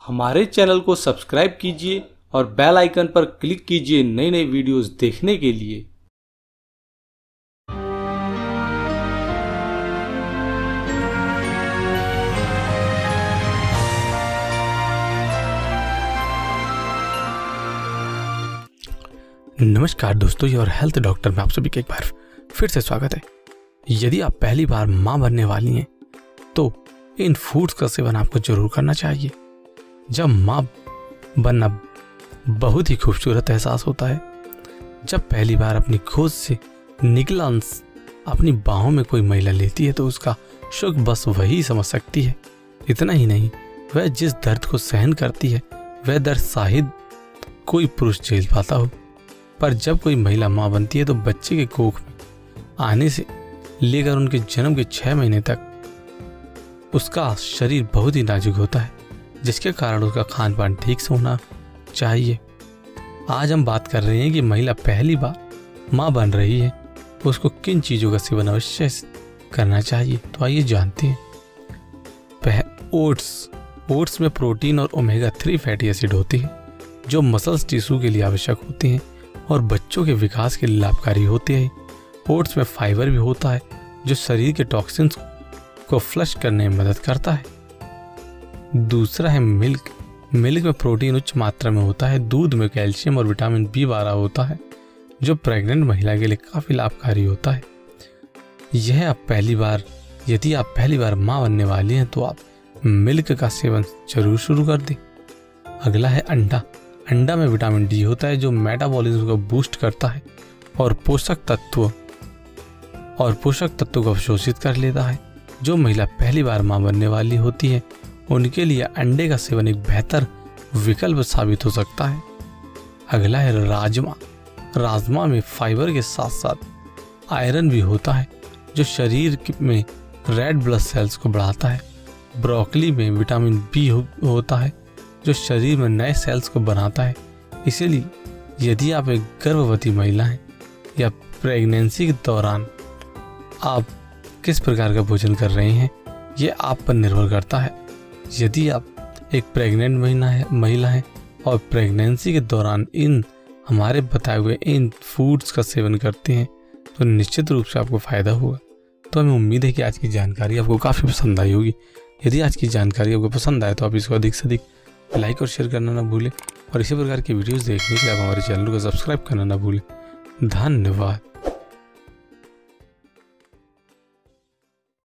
हमारे चैनल को सब्सक्राइब कीजिए और बेल आइकन पर क्लिक कीजिए नई नई वीडियोस देखने के लिए। नमस्कार दोस्तों, योर हेल्थ डॉक्टर में आप सभी का एक बार फिर से स्वागत है। यदि आप पहली बार मां बनने वाली हैं तो इन फूड्स का सेवन आपको जरूर करना चाहिए। जब मां बनना बहुत ही खूबसूरत एहसास होता है। जब पहली बार अपनी गोद से निकला अंश अपनी बाहों में कोई महिला लेती है तो उसका सुख बस वही समझ सकती है। इतना ही नहीं, वह जिस दर्द को सहन करती है वह दर्द शायद कोई पुरुष झेल पाता हो। पर जब कोई महिला मां बनती है तो बच्चे के कोख में आने से लेकर उनके जन्म के 6 महीने तक उसका शरीर बहुत ही नाजुक होता है, जिसके कारण उसका खान पान ठीक से होना चाहिए। आज हम बात कर रहे हैं कि महिला पहली बार मां बन रही है तो उसको किन चीज़ों का सेवन अवश्य करना चाहिए। तो आइए जानते हैं। ओट्स में प्रोटीन और ओमेगा 3 फैटी एसिड होती है जो मसल्स टिश्यू के लिए आवश्यक होती हैं और बच्चों के विकास के लिए लाभकारी होते हैं। ओट्स में फाइबर भी होता है जो शरीर के टॉक्सिन्स को फ्लश करने में मदद करता है। दूसरा है मिल्क में प्रोटीन उच्च मात्रा में होता है। दूध में कैल्शियम और विटामिन B12 होता है जो प्रेग्नेंट महिला के लिए काफ़ी लाभकारी होता है। यदि आप पहली बार माँ बनने वाली हैं तो आप मिल्क का सेवन जरूर शुरू कर दें। अगला है अंडा में विटामिन D होता है जो मेटाबॉलिज्म को बूस्ट करता है और पोषक तत्वों को अवशोषित कर लेता है। जो महिला पहली बार मां बनने वाली होती है उनके लिए अंडे का सेवन एक बेहतर विकल्प साबित हो सकता है। अगला है राजमा में फाइबर के साथ साथ आयरन भी होता है जो शरीर में रेड ब्लड सेल्स को बढ़ाता है। ब्रोकली में विटामिन B होता है जो शरीर में नए सेल्स को बनाता है। इसीलिए यदि आप एक गर्भवती महिला हैं या प्रेगनेंसी के दौरान आप किस प्रकार का भोजन कर रहे हैं ये आप पर निर्भर करता है। यदि आप एक प्रेग्नेंट महिला हैं और प्रेगनेंसी के दौरान हमारे बताए हुए इन फूड्स का सेवन करते हैं तो निश्चित रूप से आपको फ़ायदा होगा। तो हमें उम्मीद है कि आज की जानकारी आपको काफ़ी पसंद आई होगी। यदि आज की जानकारी आपको पसंद आए तो आप इसको अधिक से अधिक लाइक और शेयर करना ना भूलें और इसी प्रकार की वीडियोस देखने के लिए आप हमारे चैनल को सब्सक्राइब करना ना भूलें। धन्यवाद।